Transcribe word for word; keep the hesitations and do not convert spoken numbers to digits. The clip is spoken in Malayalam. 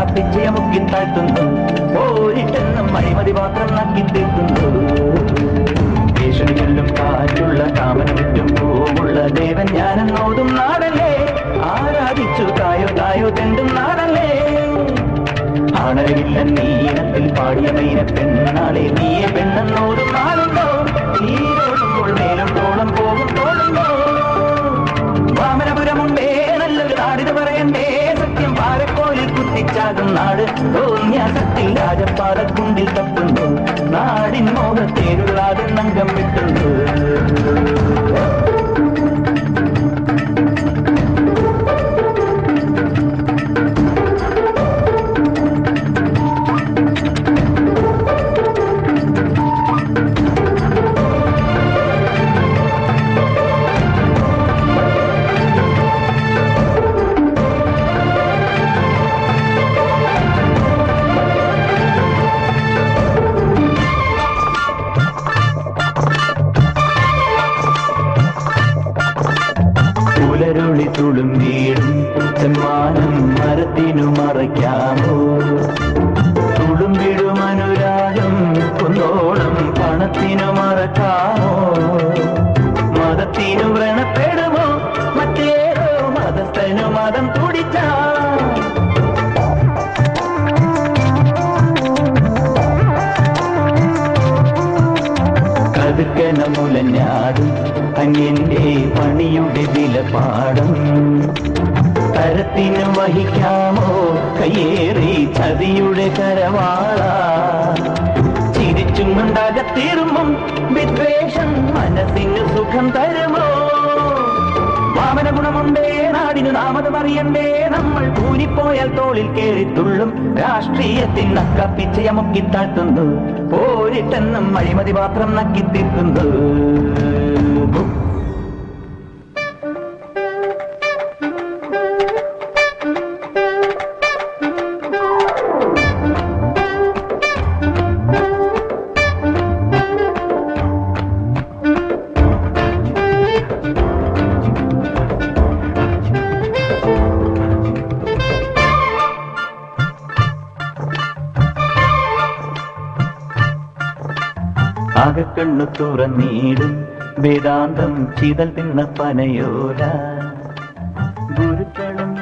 പിച്ചയമുക്കി താഴ്ത്തുന്നു. പോരിട്ടെന്നും അഴിമതി പാത്രം നക്കി തീർക്കുന്നു. ഭീഷണി ചൊല്ലും കാറ്റുള്ള കാമന ചുറ്റും പൂവുള്ള ദേവൻ ഞാനെന്നോതും നാടല്ലേ. ആരാധിച്ചു തായോ തായോ തെണ്ടും നാടല്ലേ. ആണരവില്ല നീനത്തിൽ പാടിയ മൈന പെണ്ണാളെ നീയെ പെണ്ണെന്നോടും നാളുണ്ടോ. നീരോടുമ്പോൾ മേലോട്ടോളം പോകും തോളുണ്ടോ. വാമനപുരമുണ്ടേ നല്ലൊരു നാടിന് പറയണ്ടേ. സത്യം പാലക്കോലിൽ കുത്തിച്ചാകും നാട്. തോന്നിയാസത്തിൽ രാജപ്പാലക്കുണ്ടിൽ തപ്പുന്നു. നാടിൻ മോഹത്തേരുള്ളാതെ നങ്കം വിട്ടുന്നു. തുളും വീടും സമ്മാനം മരത്തിനു മറയ്ക്കാമോ. തുളും വീടും അനുരാഗം കുന്നോളം പണത്തിനു മറക്കാമോ. മതത്തിനു വ്രണപ്പെടുമോ മറ്റേതോ മതസ്ഥനു മതം തുടിച്ച. കതുക്കന മുലഞ്ഞാടും അന്യന്റെ പണിയുടെ വിലപാടം. തരത്തിനു വഹിക്കാമോ കയ്യേറി ചതിയുടെ കരവാള. ചിരിച്ചും കൊണ്ടാകത്തീർമും വിദ്വേഷം മനസ്സിന് സുഖം തരുമോ. വാമന ഗുണമുണ്ടേ നാടിനു നാമത് അറിയണ്ടേ. നമ്മൾ കൂരിപ്പോയാൽ തോളിൽ കേറിത്തുള്ളും. രാഷ്ട്രീയത്തിൽ നക്കപ്പിച്ചയമുക്കി താഴ്ത്തുന്നു. പോരിട്ടെന്നും അഴിമതി പാത്രം നക്കി തീർക്കുന്നു. ആകക്കണ്ണു തുറന്നീടും വേദാന്തം ചിതൽ തിന്ന പനയോല. ഗുരുക്കളും